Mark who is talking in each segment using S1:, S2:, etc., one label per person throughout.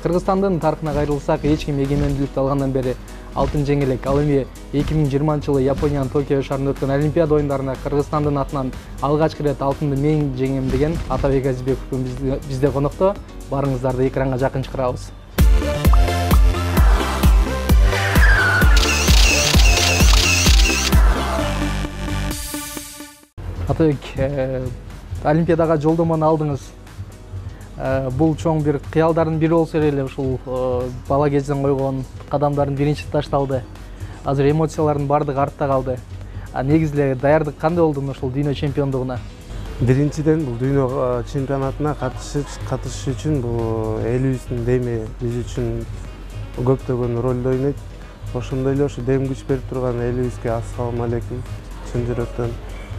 S1: Кыргызстандын тарыхына кайрылсак, эч ким эгемендүүлүктү алгандан бери алтын жеңе элек. Ал эми 2020 жылы Япониянын Токио шаарында өткөн Олимпиада оюндарына Кыргызстандын атынан алгачкы ирет алтынды мен жеңем деген Атабек Азизбеков бизде конокто. Барыңыздарды экранга жакын чакырабыз. Атабек, Олимпиадага жолдомону алдыңыз. Бул чоң бир кыялдардын бири болсо эле, ушул бала кезден койгон кадамдардын биринчи ташталды. Азыр эмоциялардын бардыгы артта калды. Негизи эле даярдык кандай болду ушул дүйнө чемпиондугуна?
S2: Биринчиден бул дүйнө чемпионатына катышыш үчүн бул элибиздин деми биз үчүн көптөгөн ролду ойнойт. Ошондой эле ушу дем күч берип турган элибизге ассалам алейкум чын жүрөктөн.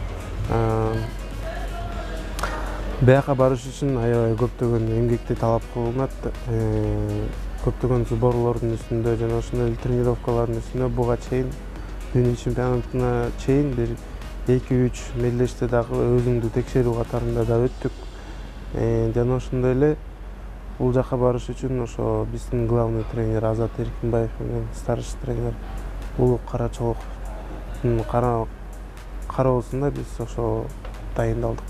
S2: Бияка барыш үчүн аябай көптөгөн эмгекти талап кылынат. Көптөгөн сборлордун үстүндө жана ошондой эле тренировкалардын үстүндө буга чейин дүйнө чемпионатына чейин бир 2-3 мелдеште дагы өзүңдү текшерүү катарында да өттүк. Жана ошондой эле бул жака барыш үчүн ошо биздин главный тренер Азат Эркинбаев менен старший тренер Улук Карачолоковдун кароосунда биз ошо дайындалдык.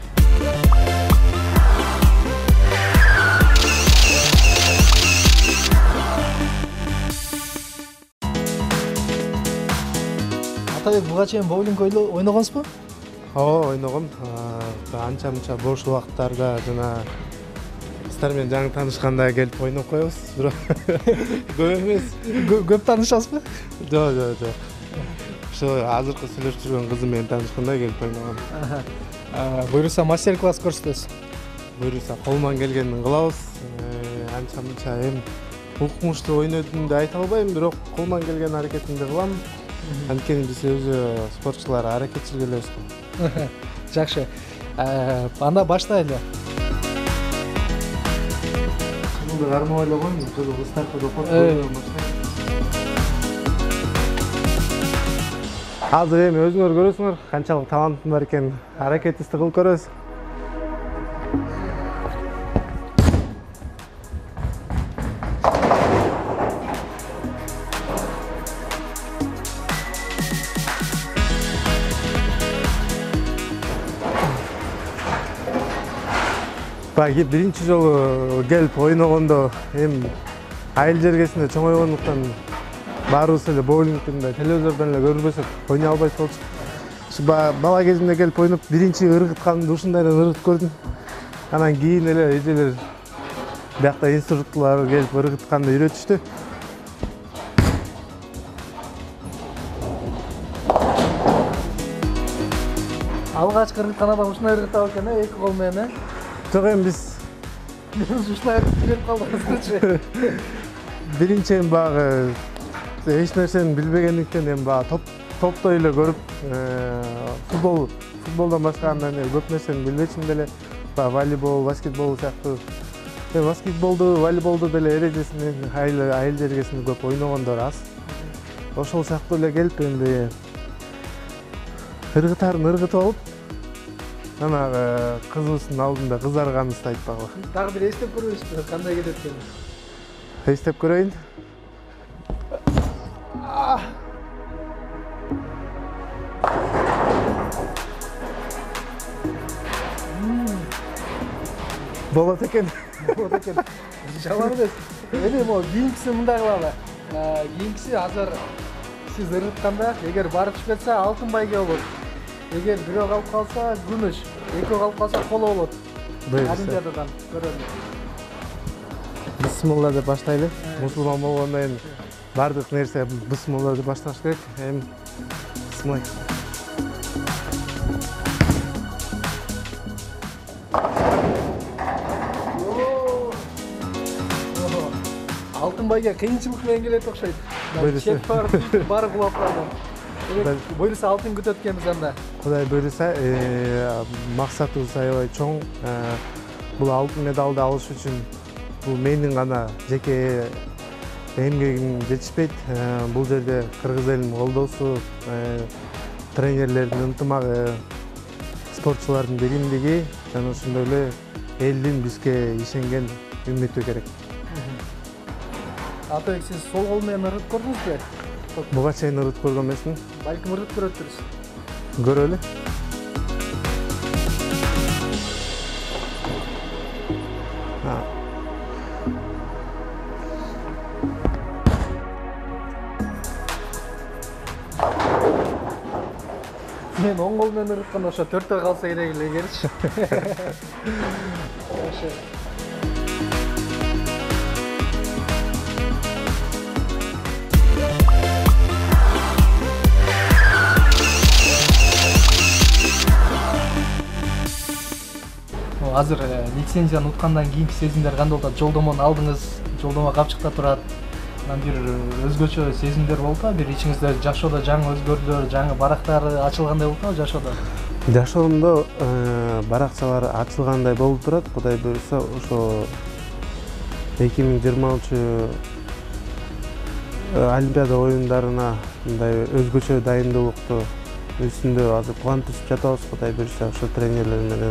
S1: Атабек, буга чейин боулинг ойногонсузбу?
S2: Ооба, ойногом. Анча-мынча бош убакыттарда жана сиздер менен жаңы таанышканда келип ойноп коебуз. Бирок көп эмес.
S1: Көп таанышасызбы?
S2: Жок. Ошо азыркы сүйлөшүп жүргөн кызым менен таанышканда келип ойногом.
S1: Буюрса мастер-класс көрсөтөсүз.
S2: Буюрса колуман келгенин кылабыз. Анча-мынча эми укмуштуу ойнодум деп айта албайм, бирок колуман келген аракетимди кылам. Анткени биз өзү спортчулар аракетчил келебиз.
S1: Жакшы. Анда баштайлы.
S2: Кызылды кармабай эле коеюн, кызыл стартта допот. Азыр эми өзүңөр көрөсүңөр канчалык талантым бар экен. Аракетибизди кылып көрөбүз. Биринчи жолу келип ойногондо эми айыл жергесинде чоңойгондуктан баарыбыз эле боулингти мындай телевизордон эле көрбөсөк ойной албайт болчук. Ушу бала кезимде келип ойноп биринчи ыргытканымды ушундайдан ыргытып көрдүм. Анан кийин эле эжелер биякта инструкторлор келип ыргытканды үйрөтүштү.
S1: Алгачкы ыргытканда ушундай ыргытабы экен, эки кол менен.
S2: Жок, эми биз
S1: ушундай ыргытып калдыңызчы.
S2: Биринчи эми баягы эч нерсени билбегендиктен эми баягы топтой эле көрүп, футболдон башка андай көп нерсени билбечүмүн деле. Баягы волейбол, баскетбол сыяктуу. Баскетболду, волейболду деле эрежесинен айыл жергесинде көп ойногондор аз. Ошол сыяктуу эле келип эми ыргытарын ыргытып алып, анагы кызыбыздын алдында кызарганыбызды айтпагыла.
S1: Дагы бир эстеп көрөбүзбү, кандай кетет экенин?
S2: Эстеп көрөйүн. Болот экен.
S1: Жаман эмес. Эми могу кийинкиси мындай кылалы. Кийинкиси азыр сиз ыргытканда эгер барып түшүп кетсе алтын байге болот. Эгер бирөө калып калса күмүш, экөө калып калса коло болот. Олимпиададан көрөлү.
S2: Бисмилла деп баштайлы. Мусулман болгондо эми бардык нерсе бисмилла деп башташ керек. Эми бисмилла.
S1: Алтын байге кыйынчылык менен келет окшойт. Чеп бары кулап калды. Буюрса алтын күтөт экенбиз анда.
S2: Кудай буйруса, максатыбыз аябай чоң. Бул алтын медалды алыш үчүн бул менин гана жеке эмгегим жетишпейт. Бул жерде кыргыз элинин колдоосу, тренерлердин ынтымагы, спортчулардын биримдиги жана ошондой эле элдин бизге ишенген үмүтү керек.
S1: Атабек, сиз сол кол менен ыргыт көрдүңүзбү?
S2: Буга чейин ыргыт көргөн эмесмин.
S1: Балким ыргыт көрөттүрсүз.
S2: Көрөлү.
S1: Мен оң кол менен ыргытканда ошо 4-тө калса керек эле эгерчи. Ошо. Азыр лицензияны уткандан кийинки сезимдер кандай болот? Жолдомону алдыңыз, жолдомо капчыкта турат. Анан бир өзгөчө сезимдер болду, бир ичиңизде жашоодо жаңы өзгөрүүлөр, жаңы барактар ачылгандай болду жашоодо?
S2: Жашоомдо баракчалар ачылгандай болуп турат. Кудай буйрса, ошо 2023 Олимпиада оюндарына мындай өзгөчө дайындуулукту үстүндө азыр план түзүп жатабыз. Кудай буйрса, ошо тренерлер менен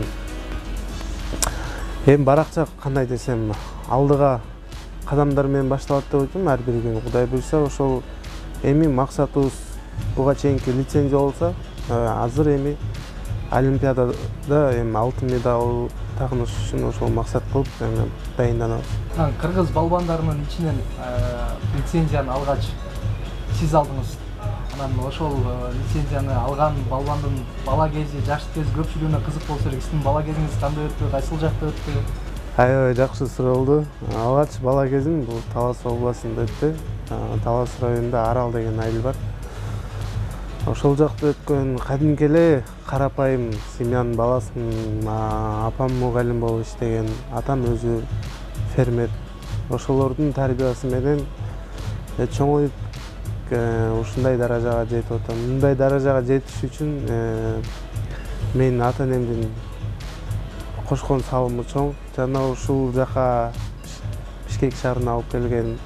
S2: эми баракча кандай десем, алдыга кадамдар менен башталат деп ойлойм. Ар бир күн Кудай буйрса, ошол эми максатыбыз буга чейинки лицензия болсо, азыр эми Олимпиадада эми алтын медаль тагыныш үчүн ошол максат кылып дайынданабыз.
S1: Кыргыз балбандарынын ичинен лицензияны алгач сиз алдыңыз. Анан ошол лицензияны алган балбандын бала кези, жаштык кези көпчүлүгүнө кызык болсо керек. Сиздин бала кезиңиз кандай өттү, кайсыл жакта өттү?
S2: Аябай жакшы суроолду. Алгач бала кезим бул Талас областында өттү. Талас районунда Арал деген айыл бар. Ошол жакта өткөн кадимки эле карапайым семьянын баласымын. Апам мугалим болуп иштеген, атам өзү фермер. Ошолордун тарбиясы менен чоңоюп ушундай даражага жетип атам. Мындай даражага жетиш үчүн менин ата-энемдин кошкон салымы чоң. Жана ушул жака Бишкек шаарына алып келген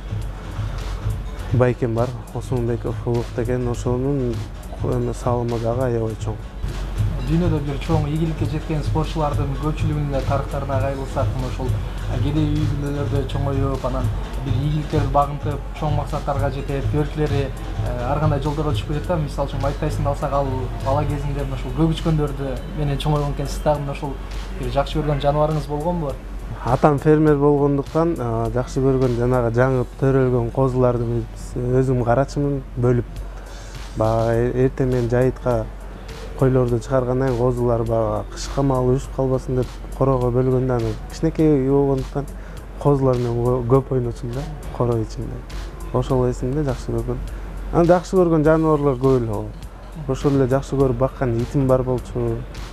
S2: байкем бар, Осмонбеков Улук деген, ошонун салымы дагы аябай чоң.
S1: Дүйнөдө бир чоң ийгиликке жеткен спортчулардын көпчүлүгүнүн тарыхтарына кайрылсак, ошол кедей үй бүлөлөрдө чоңоюп, анан бир ийгиликтерди багынтып, чоң максаттарга жетет, көркүлөрү ар кандай жолдорго түшүп кетет да. Мисалы үчүн Майк Тайсонду алсак, ал бала кезинде ошол көк үчкөндөрдү менен чоңойгон экен. Сиз дагы ошол бир жакшы көргөн жаныбарыңыз болгонбу?
S2: Атам фермер болгондуктан жакшы көргөн жанагы жаңып төрөлгөн козуларды өзүм карачымын, бөлүп. Баягы эртең менен жайытка койлорду чыгаргандан кийин козулар баягы кышка маал үшүп калбасын деп корого бөлгөндө, аны кичинекей болгондуктан козулар менен көп ойночумун да, коро ичинде. Ошол эсимде жакшы көргөн. Аны жакшы көргөн жаныбарлар көп эле болот. Ошол эле жакшы көрүп баккан итим бар болчу.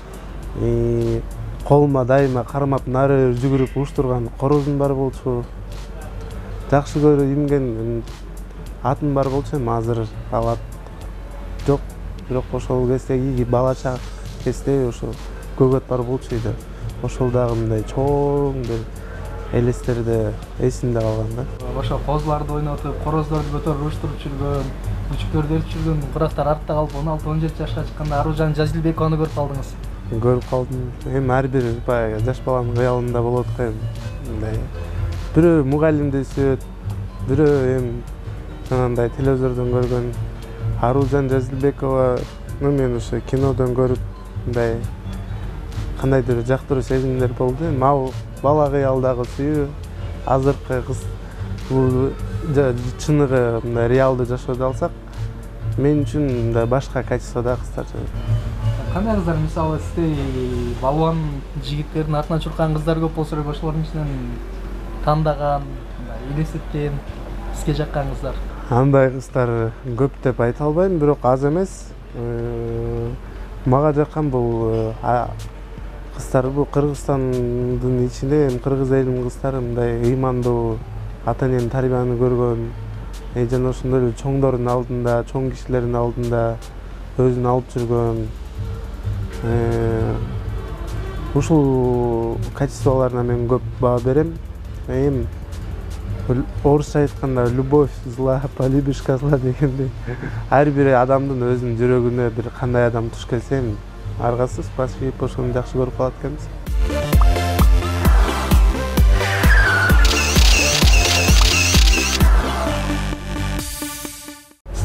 S2: Колума дайыма кармап нары жүгүрүп уштурган корозум бар болчу. Жакшы көрүп имген атым бар болчу, эми азыр ал ат жок. Бирок ошол кездеги балачак кезде ошо көк ат бар болчу эди. Ошол дагы мындай чоң бир элестерде эсимде калган да.
S1: Ошо козуларды ойнотуп, короздорду көтөрүп уштуруп жүргөн, күчүктөрдү ээрчип жүргөн курактар артта калып 16-17 жашка чыкканда Аружан Жазилбекованы көрүп калдыңыз.
S2: Көрүп калдым. Эми ар бир баягы жаш баланын кыялында болот го эми. Мындай бирөө мугалимди сүйөт, бирөө эми жанагындай телевизордон көргөн Аружан Жазилбекованы мен ошо кинодон көрүп мындай кандайдыр жактыруу сезимдер болду. Эми ал бала кыялдагы сүйүү, азыркы кыз бул чыныгы мындай реалдуу жашоодо алсак, мен үчүн мындай башка качестводо кыздар.
S1: Кандай кыздар, мисалы сизде балуан жигиттердин артынан чуркан кыздар көп болсо керек, ошолордун ичинен тандаган, элестеткен, сизге жаккан кыздар?
S2: Андай кыздар көп деп айта албайм, бирок аз эмес. Мага жаккан бул кыздар, бул Кыргызстандын ичинде кыргыз элинин кыздары мындай ыймандуу, ата-эненин тарбияны көргөн, жана ошондой эле чоңдордун алдында, чоң кишилердин алдында өзүн алып жүргөн. Ушул качестволоруна мен көп баа берем. Эми орусча айтканда любовь зла, полюбишь козла дегендей. Ар бир адамдын өзүнүн жүрөгүнө бир кандай адам туш келсе, аргасы спасибо, ошону жакшы көрүп калат экенбиз.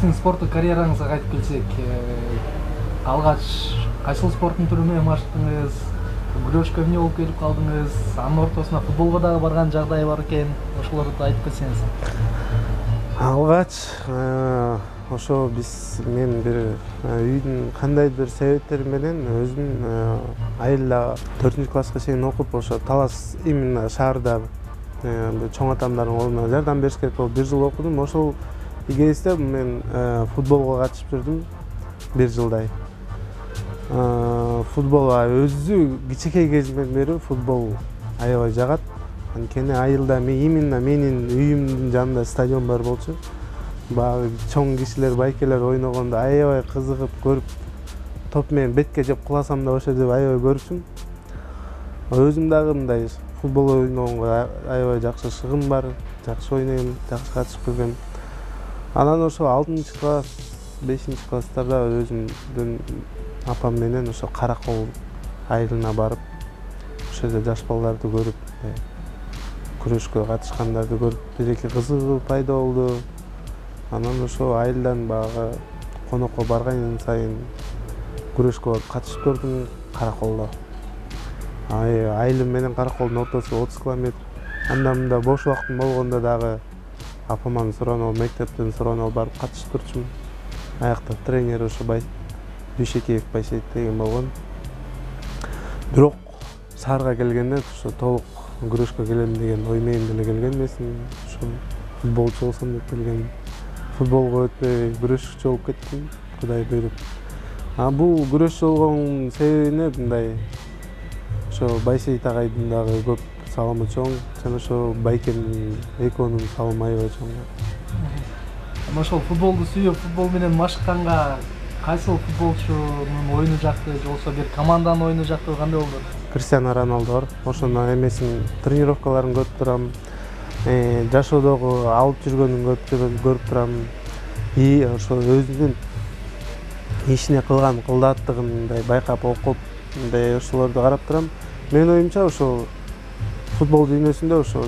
S1: сиздин спорттук карьераңызга кайтып келсек, алгач кайсыл спорттун түрү менен машыктыңыз, күрөшкө эмне болуп келип калдыңыз, анын ортосуна футболго дагы барган жагдай бар экен, ошолорду айтып кетсеңиз.
S2: Алгач ошо мен бир үйдүн кандайдыр себептери менен өзүм айылда 4-класска чейин окуп, ошо Талас именно шаарда чоң атамдардын колуна жардам бериш керек болуп 1 жыл окудум. Ошол кезде мен футболго катышып жүрдүм 1 жылдай. Футбол өзү кичинекей кезимден бери футбол аябай жагат. Анткени айылда именно менин үйүмдүн жанында стадион бар болчу. Баягы чоң кишилер, байкелер ойногондо аябай кызыгып көрүп, топ менен бетке жеп куласам да ошо деп аябай көрчүм. Өзүм дагы мындай футбол ойногонго аябай жакшы шыгым бар, жакшы ойнойм, жакшы катышып көргөм. Анан ошо 6-класс, 5-класстарда өзүмдүн апам менен ошо Каракол айылына барып, ошо жерде жаш балдарды көрүп, күрөшкө катышкандарды көрүп, бир-эки кызыгуу пайда болду. Анан ошо айылдан баягы конокко барган сайын күрөшкө катышып көрдүм Караколдо. Айылым менен Караколдун ортосу 30 километр. Анда мында бош убактым болгондо дагы апаман суроону, мектептен суроону барып катышып турчумун. Аякта тренер ошо Дүйшекеев Байсейит деген болгон. Бирок шаарга келгенде ошо толук күрөшкө келем деген ой менен деле келген эмесмин. Ошо футболчу болсом деп келгем. Футболго өтпөй күрөшчү болуп кеттим, Кудай буйруп. Бул күрөшчү болгон себебине мындай ошо Байсейит агайдын дагы көп салымы чоң, жана ошо Байкенин экөөнүн салымы аябай чоң.
S1: Ошол футболду сүйүп, футбол менен машыкканга кайсыл футболчунун оюну жакты, же болбосо бир команданын оюну жакты, кандай болду?
S2: Криштиану Роналдо бар. Ошонун эмесин, тренировкаларын көрүп турам. Жашоодогу алып жүргөнүн көрүп турам. Ошо өзүнүн ишине кылган кылдааттыгын мындай байкап окуп, мындай ошолорду карап турам. Менин оюмча ошо футбол дүйнөсүндө ошо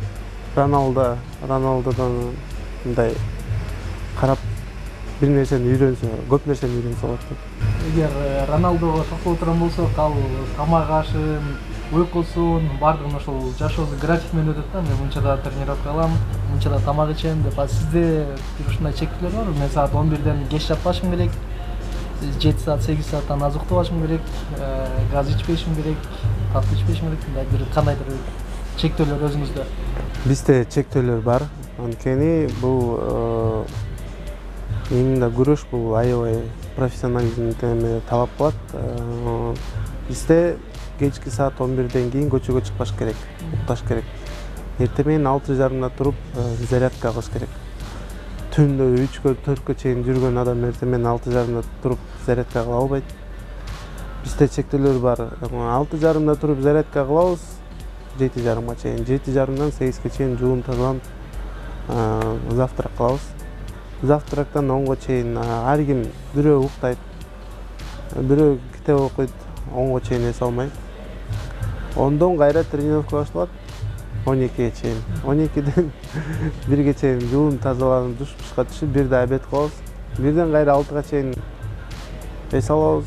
S2: Роналдодон мындай карап бир нерсени үйрөнсө, көп нерсени үйрөнсө болот деп.
S1: Эгер Роналдого токтоло турган болсок, ал тамак ашын, уйкусун баардыгын ошол жашоосу график менен өтөт да. Мен мынчада тренировка кылам, мынчада тамак ичем деп. Сизде бир ушундай чектөөлөр барбы? Мен саат 11ден кеч жатпашым керек, 7 саат, 8 сааттан аз уктабашым керек, газ ичпешим керек, татуу ичпешим керек, мындай бир кандайдыр чектөөлөр өзүңүздө?
S2: Бизде чектөөлөр бар. Анткени бул именно күрөш бул аябай профессионализмди талап кылат. Бизде кечки саат 11ден кийин көчөгө чыкпаш керек, укташ керек. Эртең 6:30 туруп зарядка кылыш керек. Түндө 3-кө 4кө чейин жүргөн адам эртең 6:30 туруп зарядка кыла албайт. Бизде чектөөлөр бар. 6:30 туруп зарядка кылабыз, 7:30 чейин, 7:30дан 8ге чейин жуунтуган завтрак кылабыз. Завтрактан 10га чейин ар ким бирөө уктайт, бирөө китеп окуйт, 10га чейин эс алмайт. 10дон кайра тренировка башталат 12ге чейин. 12ден 1ге чейин жуун тазаланып, душ-пушка түшүп, 1де обед кылабыз. 1ден кайра 6га чейин эс алабыз.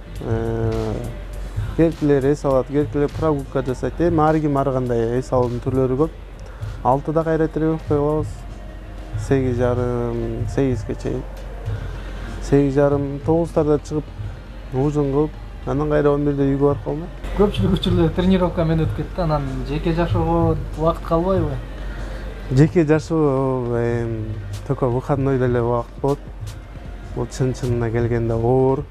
S2: Керкилер эс алат, керкилер прогулка жасайт. Ар ким ар кандай эс алуунун түрлөрү көп. 6да кайра тренировка кылабыз. 8:30, 8ге чейин. 8:30, 9тарда чыгып, ужин кылып, анан кайра 11де үйгө барып калмай.
S1: Көпчүлүк учурда тренировка менен өтүп кетти, анан жеке жашоого убакыт калбайбы?
S2: Жеке жашоо только выходнойдо эле убакыт болот. Бул чын-чынына келгенде оор.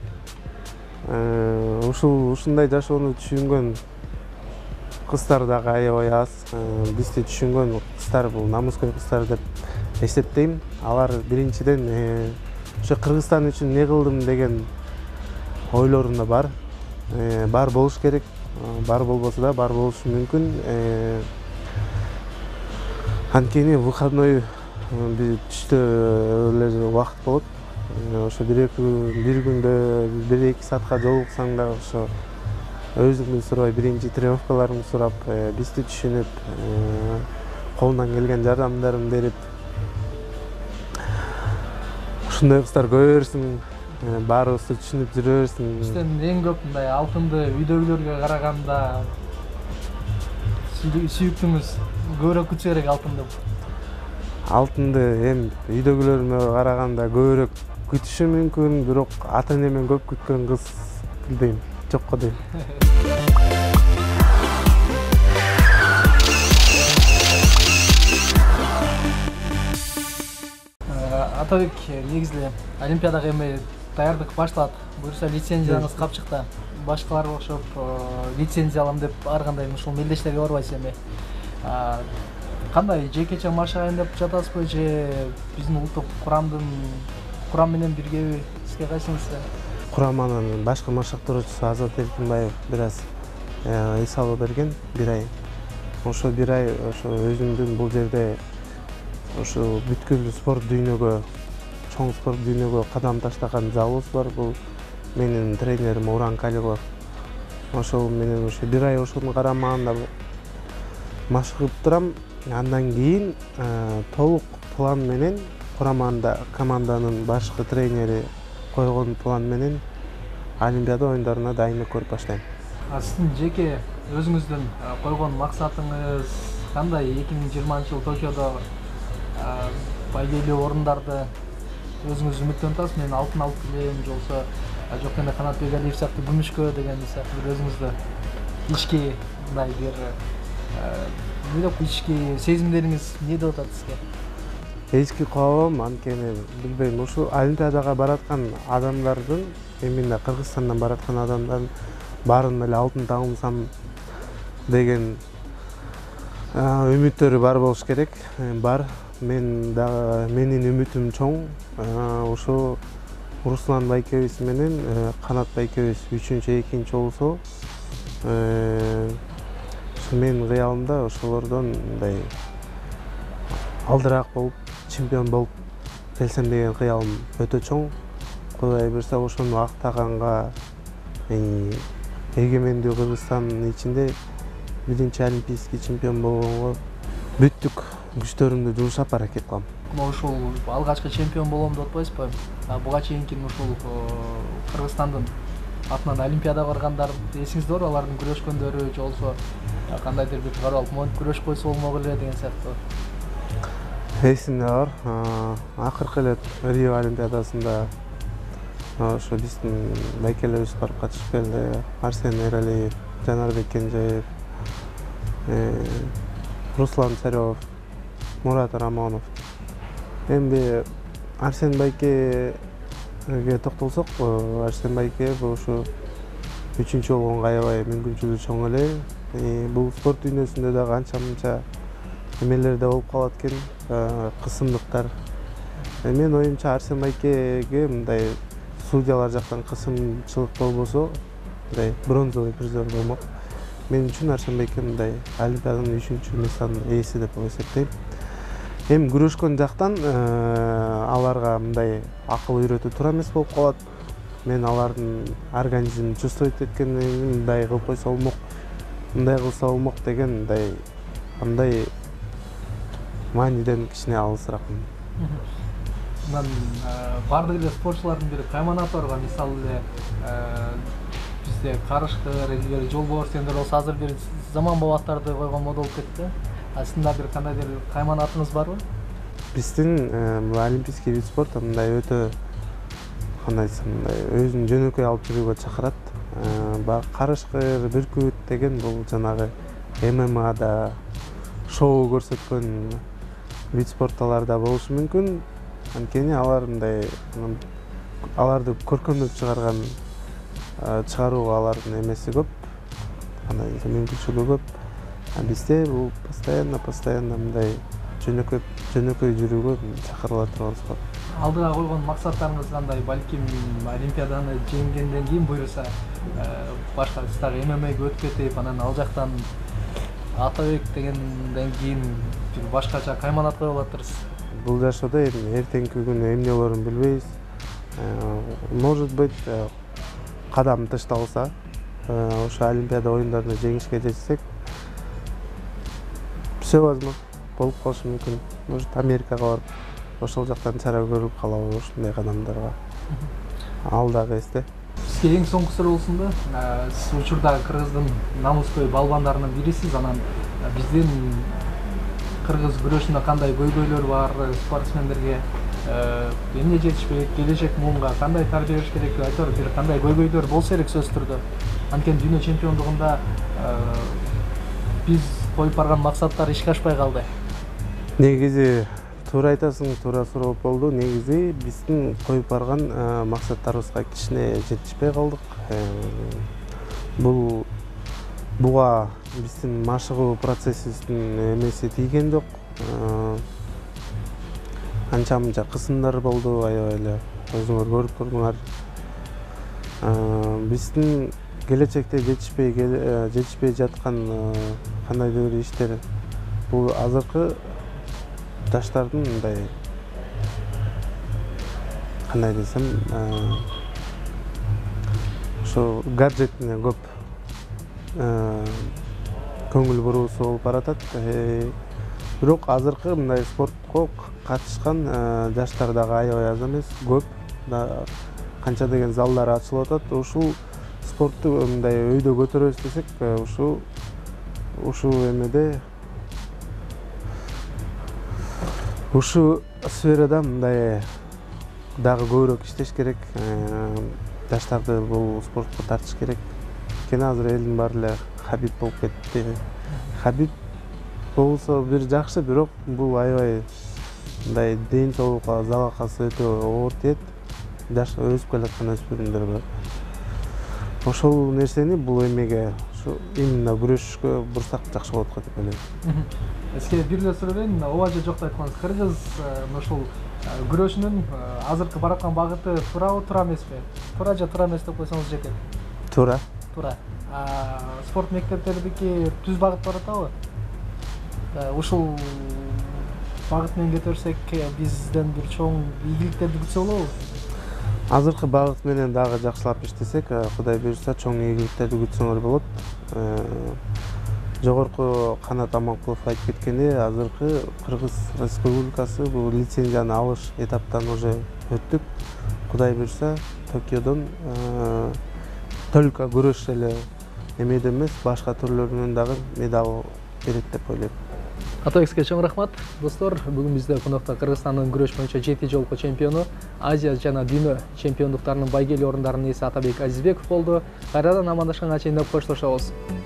S2: Ушундай жашоону түшүнгөн кыздар дагы аябай аз. Бизди түшүнгөн кыздар бул намыскөй кыздар деп эсептейм. Алар биринчиден ошо Кыргызстан үчүн эмне кылдым деген ойлорунда бар. Бар болуш керек. Бар болбосо да бар болушу мүмкүн. Анткени выходной түштө эле убакыт болот. Ошо бир күндө 1-2 саатка жолуксаң да ошо өзүңдү сурабай биринчи тренировкаларыңды сурап, бизди түшүнүп, колунан келген жардамдарын берип, ушундай кыздар көбө берсин, баарыбызды түшүнүп жүрө берсин.
S1: Сен эң көп мындай алтынды үйдөгүлөргө караганда сүйүктүңүз көбүрөөк күтүшө керек алтынды.
S2: Алтынды эми үйдөгүлөрүмө караганда көбүрөөк күтүшү мүмкүн, бирок ата-энемен көп күткөн кыз билбейм, жокко дейм.
S1: Атабек, негизи Олимпиадага эми даярдык башталат. Буюрса лицензияңыз кап чыкты. Башкаларга окшоп лицензия алам деп ар кандай ушул мелдештерге барбайсыз эми. Кандай жекече машыгайын деп жатасызбы же биздин улуттук курам менен биргеби? Сизге кайсыңыз?
S2: Кураманын башкы машыктыруучусу Азат Эркинбаев бир аз эс алып берген, 1 ай. Ошо 1 ай ошо өзүмдүн бул жерде ошо бүткүл спорт дүйнөгө, чоң спорт дүйнөгө кадам таштаган залыбыз бар. Бул менин тренерим Уран Калилов. Ошол менен ошо 1 ай ошонун карамагында машыгып турам. Андан кийин толук план менен кураманда команданын башкы тренери койгон план менен Олимпиада оюндарына дайындык көрүп баштайм.
S1: Сиздин жеке өзүңүздүн койгон максатыңыз кандай? 2020-жыл Токиодо байгелүү орундарды өзүңүз үмүттөнүп атасыз? Мен алтын алып келем, же болбосо жок эми Канатбек Алиев сыяктуу күмүшкө деген сыяктуу бир өзүңүздү ички мындай бир ички сезимдериңиз эмне деп атат сизге?
S2: Ички коом анткени билбейм, ушул Олимпиадага бараткан адамдардын, эмне Кыргызстандан бараткан адамдардын баарын эле алтын тагылсам деген үмүттөрү бар болуш керек. Бар. Мен дагы менин үмүтүм чоң. Ошо Руслан байкебиз менен Канат байкебиз 3-2 болсо, менин кыялымда ошолордон мындай алдыраак болуп, чемпион болуп келсем деген кыялым өтө чоң. Кудай буйрса ошону актаганга, эгемендүү Кыргызстандын ичинде 1-чи олимпийский чемпион болгонго бүттүк күчтөрүмдү жумшап аракет кылам.
S1: Ушул алгачкы чемпион болом деп атпайсызбы? Буга чейинки ушул Кыргызстандын атынан Олимпиадага баргандар эсиңизде барбы? Алардын күрөшкөндөрү же болбосо кандайдыр бир каралып, монтип күрөшүп койсо болмок эле деген сыяктуу.
S2: Эсимде бар. Акыркы эле Рио Олимпиадасында ошо биздин байкелерибиз барып катышып келди. Арсен Эралиев, Жанарбек Кенжеев, Руслан Царев, Мурат Рамонов. Эми Арсен байкеге токтолсок, Арсен байке ошо 3-чү болгонго аябай мүмкүнчүлүгү чоң эле. Бул спорт дүйнөсүндө дагы анча-мынча эмелер да болуп калат экен, кысымдыктар. Мен оюмча Арсен байкеге мындай судьялар жактан кысымчылык болбосо, мындай бронзовый призер болмок. Мен үчүн Арсен байке мындай Олимпиаданын 3-чү месанын ээси деп эсептейм. Эми күрөшкөн жактан аларга мындай акыл үйрөтүү туура эмес болуп калат. Мен алардын организмин чувствовать эткенин, мындай кылып койсо болмок, мындай кылса болмок деген андай мааниден кичине алысыракмын.
S1: Мындан бардык эле спортчулардын бир кайманаты бар. Мисалы эле бизде Карышкыр, илгери Жолбоор сендер болсо азыр бир заманбап аттарды койгон мода болуп кетти. Сиздин бир кандайдыр кайманатыңыз барбы? Биздин
S2: олимпийский вид спорта мындай өтө кандай десем, мындай өзүн жөнөкөй алып жүрүүгө чакырат. Карышкыр, Бүркүт деген бул жанагы ММАда шоу көрсөткөн вид спортталарда болушу мүмкүн. Анткени алар мындай аларды көркөмдөп чыгарууга алардын эмеси көп, кандай десем, мүмкүнчүлүгү көп. Бизде бул постоянно мындай жөнөкөй жүрүүгө чакырыла турган спорт.
S1: Алдыга койгон максаттарыңыз кандай? Балким Олимпиаданы жеңгенден кийин буюрса башка дагы ММАга өтүп кетип, анан ал жактан Атабек дегенден кийин бир башкача кайманат коюп атырсыз.
S2: Бул жашоодо эми эртеңки күнү эмне болорун билбейбиз. Может быть, кадам ташталса, ошо Олимпиада оюндарына жеңишке жетсек, все возможно, болуп калышы мүмкүн. Может, Америкага барып ошол жактан чара көрүп калабы ушундай кадамдарга. Ал дагы эсте.
S1: Сизге эң соңку суроосун да, сиз учурда Кыргыздын намыскөй балбандарынын бирисиз, анан биздин кыргыз күрөшүндө кандай көйгөйлөр бар, спортсмендерге эмне жетишпейт, келечек муунга кандай тарбия бериш керек, айтор бир кандай көйгөйлөр болсо керек сөзсүз түрдө. Анткени дүйнө чемпиондугунда биз коюп барган максаттар ишке ашпай калды.
S2: Негизи туура айтасың, туура суроо болду. Негизи биздин коюп барган максаттарыбызга кичине жетишпей калдык. Буга биздин машыгуу процессибиздин эмеси тийген жок. Анча-мынча кысымдар болду, аябай эле өзүңөр көрүп турдуңар. Биздин келечекте жетишпей жаткан кандайдыр бир иштер бул азыркы жаштардын мындай кандай десем, ошо гаджетине көп көңүл буруусу болуп баратат. Бирок азыркы мындай спортко катышкан жаштар дагы аябай аз эмес, көп. Канча деген залдар ачылып атат. Ушул спортту мындай өйдө көтөрөбүз десек, ушул эмеде ушу сферада мындай дагы көбүрөөк иштеш керек. Жаштарды бул спортко тартыш керек. Анткени азыр элдин баары эле Хабиб болуп кетти. Хабиб болсо бир жакшы, бирок бул аябай мындай ден соолукка, залакасы өтө оор тиет. Жаш өсүп келаткан өспүрүмдөргө. Ошол нерсени бул эмеге, ушу именно күрөшкө бурсак жакшы болот го деп ойлойм.
S1: Сизге бир эле суроо берейин, ооба же жок деп айтканыңыз. Кыргыз ушул күрөшүнүн азыркы бараткан багыты туурабы, туура эмеспи? Туура же туура эмес деп койсоңуз жетет.
S2: Туура.
S1: Туура. Спорт мектептердики түз багыт бар атабы? Ушул багыт менен кете берсек, бизден бир чоң ийгиликтерди күтсө болобу?
S2: Азыркы багыт менен дагы жакшылап иштесек, Кудай буйрса, чоң ийгиликтерди күтсөңөр болот. Жогорку Канат Аманкулов айтып кеткендей, азыркы Кыргыз Республикасы бул лицензияны алыш этаптан уже өттүк. Кудай буйрса, Токиодон только күрөш эле эмеде эмес, башка түрлөрүнөн дагы медаль берет деп ойлойм.
S1: Атабекске чоң рахмат. Достор, бүгүн бизде конокто Кыргызстандын күрөш боюнча 7 жолку чемпиону, Азия жана дүйнө чемпиондуктарынын байгелүү орундарынын ээси Атабек Азизбеков болду. Кайрадан амандашканга чейин деп коштошобуз.